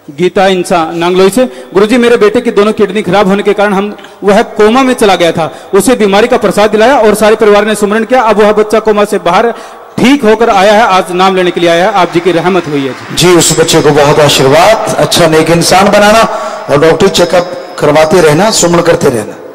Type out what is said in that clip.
गीता इंसान नांगलोई से। गुरुजी मेरे बेटे की दोनों किडनी खराब होने के कारण वह कोमा में चला गया था, उसे बीमारी का प्रसाद दिलाया और सारे परिवार ने सुमरन किया। अब वह बच्चा कोमा से बाहर ठीक होकर आया है, आज नाम लेने के लिए आया है। आप जी की रहमत हुई है जी। उस बच्चे को बहुत आशीर्वाद, अच्छा नेक इंसान बनाना और डॉक्टरी चेकअप करवाते रहना, सुमन करते रहना।